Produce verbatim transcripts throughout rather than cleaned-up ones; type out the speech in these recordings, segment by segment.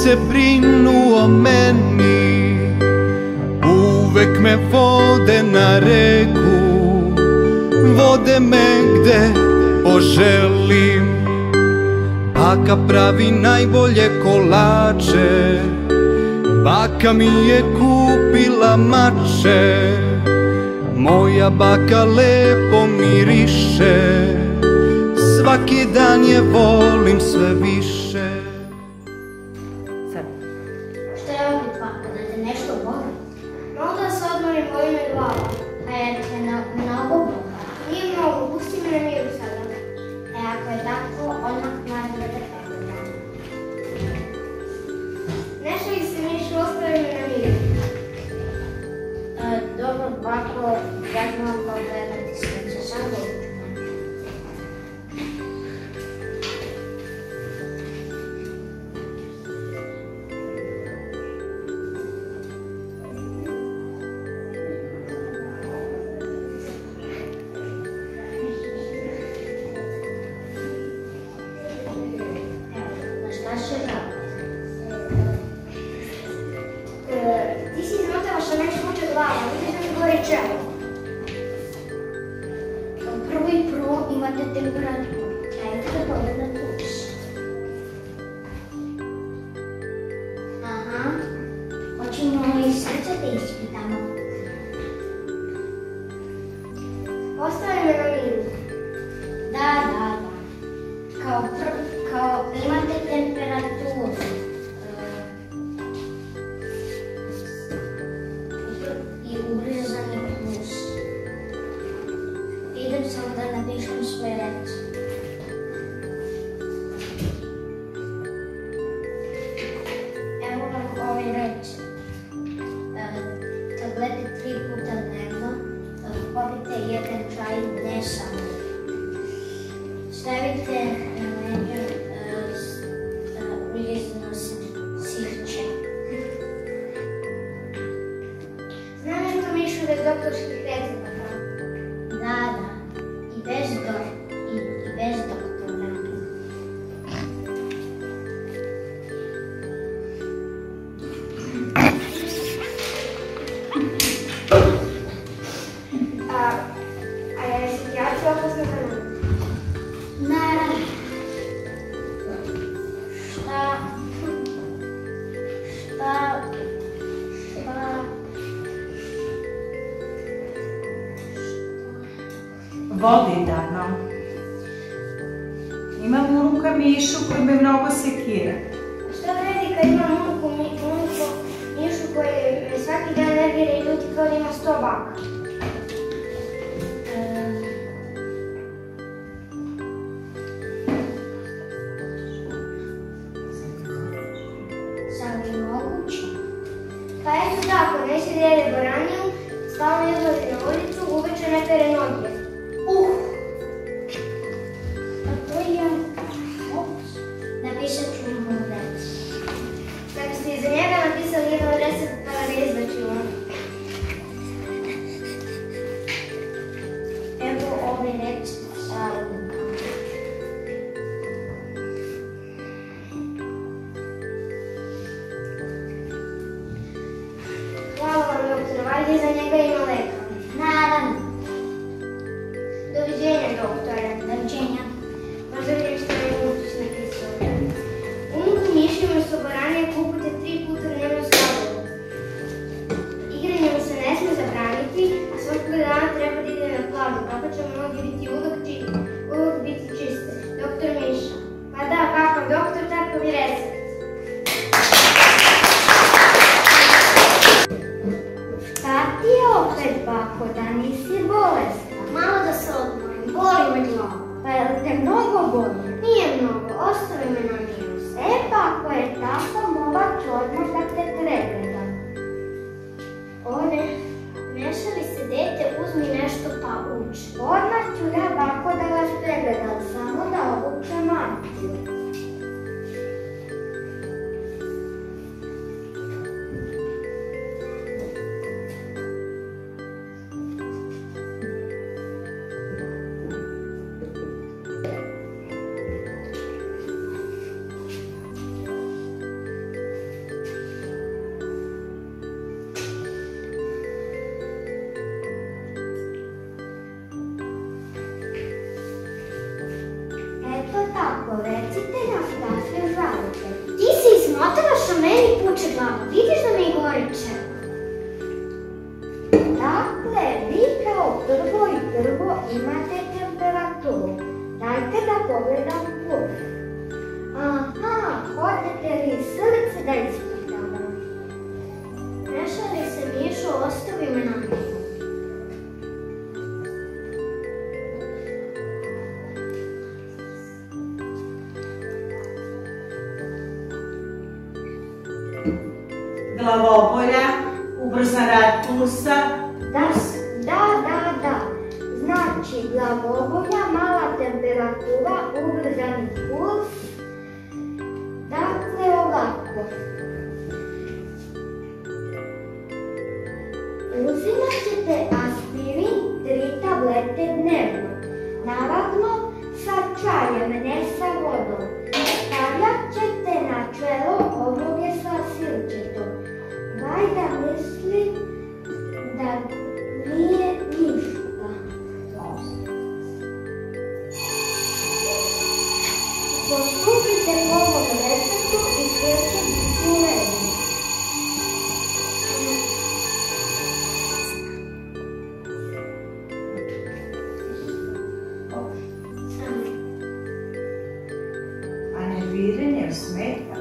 se brinu o meni, uvek me vode na reku, vode me gde poželim. Baka pravi najbolje kolače, baka mi je kupila mače, moja baka lepo miriše, svaki dan je volim sve više. Sad. Šta je ovdje baka, da te nešto boli? Malo da se odmorim, boli me glava. A je te mnogo boga? Nije mnogo, pusti me na miru sada. E ako je tako, odmah moram da te pregledam. Nešto li se mišu, ostavi me na miru. Dobro, bako, ja ću vam pogledati sve, će sam dobro. Ti si izmotala što nešto muče glava, vidiš da mi gori čelo. Prvo i prvo imate temperaturu, dajte da pogledate uš. Aha, hoćemo i srce da ispitamo. Ostavi me na miru. Da, da, da. Kao prvo, kao imate temperaturu. Idem samo da napišem svoje reči. Evo vam ove reči. Tablete tri puta dnevno, popijte jedan čaj ne samo. Stavite na leđa uljezno sirće. Znam ja to mišu da je doktorski recept. Da, da, i bez doktora, i, i bez doktora. A, a je situacija opasna za nam? Naravno. Šta? Šta? Šta? Vodi dano. Imam unuka Mišu koji me mnogo sekira. Šta vredi kad imam unuku Mišu koji me svaki dan nervira i ljuti kao da ima sto baka? Sam li moguće? Pa eto tako, neće da jede baraniju, stalno izlazi na ulicu, uveče ne pere noge. Uh! A to je... Ops! Napišat ću mu reći. Kada ste iza njega napisali jedan recept, pa ga ne izbačimo. Evo ovaj recept sa odlukama. Hvala vam, doktor, valjda iza njega ima leka. Naravno. Doviđenja, doktore. Doviđenja. Možda vidim što je Unučić napisao. Unuku Miši umjesto baranije kupite tri puta dnevno sladoled. Igranje mu se ne smije zabraniti, a svakog dana treba da ide na plažu, kako će mu noge biti uvek biti čiste. Doktor Miša. Pa da, kakav doktor, takav i recept. Šta ti je opet, bako, da nisi bolesna? Malo da se odmorim, boli me mnogo. Pa je li te mnogo boli? Nije mnogo, ostavi me na miru. E pa ako je tako, moga ću odmah da te pregledam. Ove, meša li se dete, uzmi nešto pa uči. Odmah ću da, bako, da vas pregledam, samo da obučem Martiju. Dakle, vi kao prvo i prvo imate temperaturu. Dajte da pogledam puls. Aha, hoćete li srce da ispitamo? Ne šali se, Mišo, ostavi me na miru. Glavobolja, ubrzan rad pulsa. Da, da, da, da. Znači, glavobolja, mala temperatura, ubrzani puls. Dakle, ovako. Uzimat ćete aspirin tri tablete dnevno. Naravno, sa čajem, ne sa vodom. Stavljat ćete na čelo obruge sa silčetom. Vajda misli da nije ništa. Postupite po ovom receptu i sve će biti u redu. A nerviranje smeta?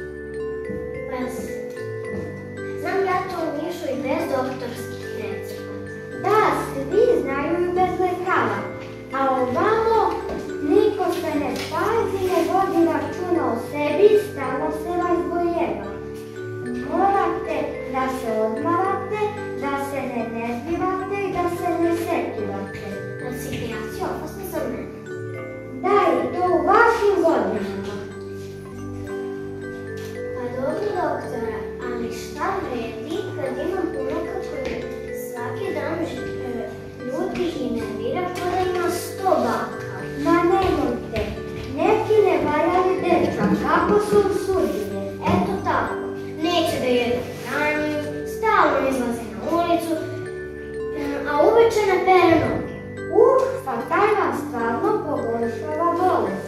Znam ja to, Mišo, i bez doktorskih recepata. Da, svi znaju i bez lekara, a ovamo niko se ne pazi, ne vodi računa o sebi, stalno se razbojeva. Morate da se odmarate, da se ne nervirate i da se ne sekirate. Resignacija opasna za mene. Da, i to u vašim godinama. Pa dobro, doktore, ali šta vredi kad imam unuka koji svaki dan ljudi i nervira kada ima sto baka? Ma nemojte, neki ne valjali dečak, kako su usudili. Eto tako, neće da jede hranu, stalno izlazi na ulicu, a uveče ne pere noge. Uh, pa taj vam stvarno pogoršava bolest.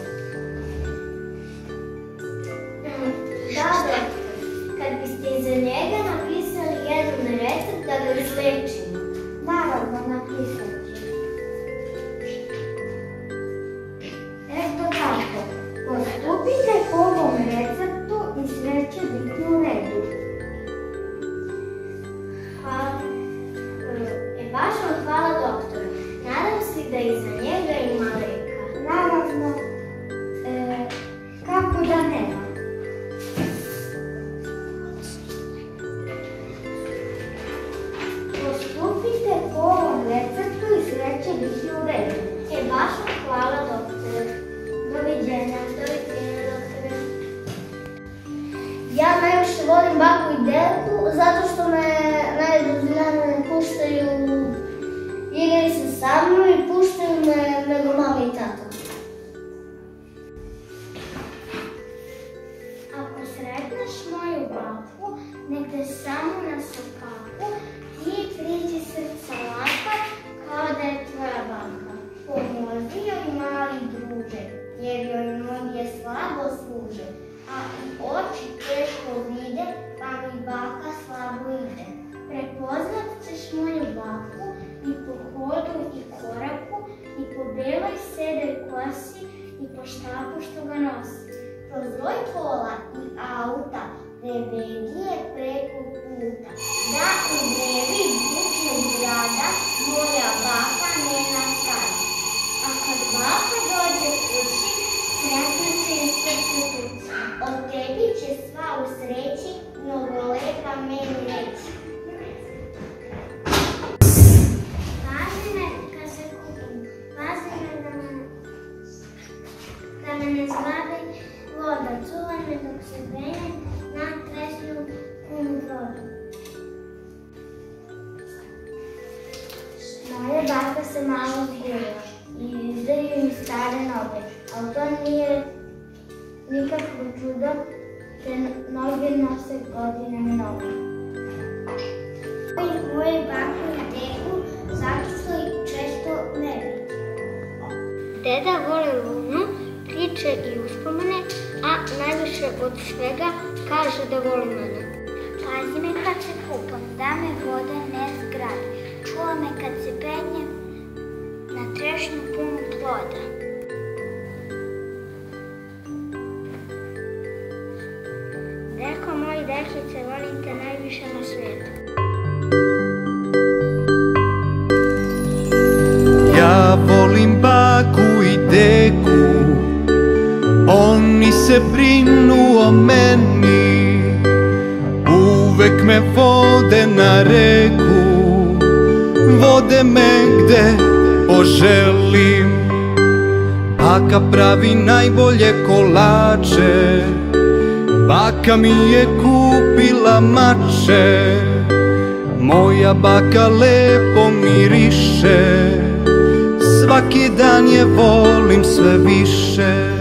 Da, doktor, kad biste iza njega napisali jedan recept da ga izlečimo. Naravno, napisat ću. Eto tako, postupite po ovom receptu i sve će biti u redu. Hvala. E, baš vam hvala, doktore. Nadam se da iza njega ima leka. Naravno, e, kako da nema. Postupite po ovom receptu i sve će biti u redu. E, baš vam hvala, doktore. Doviđenja. Doviđenja, doktore. Ja najviše volim baku i derku zato što me najduže ne puštaju igraju se sa mnom i puštaju me nego mama i tata. Ako sretneš moju baku, nek te samo na sokaku, ti priđi srca laka, kao da je tvoja baka. Pomozi joj, mali druže, jer joj noge slabo služe, a i oči teško vide, pa mi baka slabo ide. Prepoznat ćeš moju baku i po hodu i koraku, i po beloj sedoj kosi, i po štapu što ga nosi. Kroz roj kola i auta, rebegije preko puta. Da u brevi bučnog grada moja baka ne nastaje. A kad baka dođe kući, sretno će i srce kući. Od tebi će sva u sreći, mnogo lepa meni reći. Pazi me kad se kupim, pazi me da me, da me ne zbavi voda, čuvaj me dok se grene na trešnju punu broda. Moja baka se malo zbila i izdaju mi stare noge, ali to nije nikakvo čudo, te noge nose godine mnogo. Moje baku i deku zato što ih često ne vidi. Deda voli lunu, priče i uspomene, a najviše od svega kaže da voli mene. Pazi me kad se kupam, da me voda ne zgradi. čuva me kad se penjem na trešnju punu ploda. Deko moji dekice, volim te najviše na svijetu. Ja volim baku i deku, oni se brinu o meni, uvek me vode na reku, vode me gde poželim. Baka pravi najbolje kolače, baka mi je kupila mače, moja baka lepo miriše, svaki dan je volim sve više.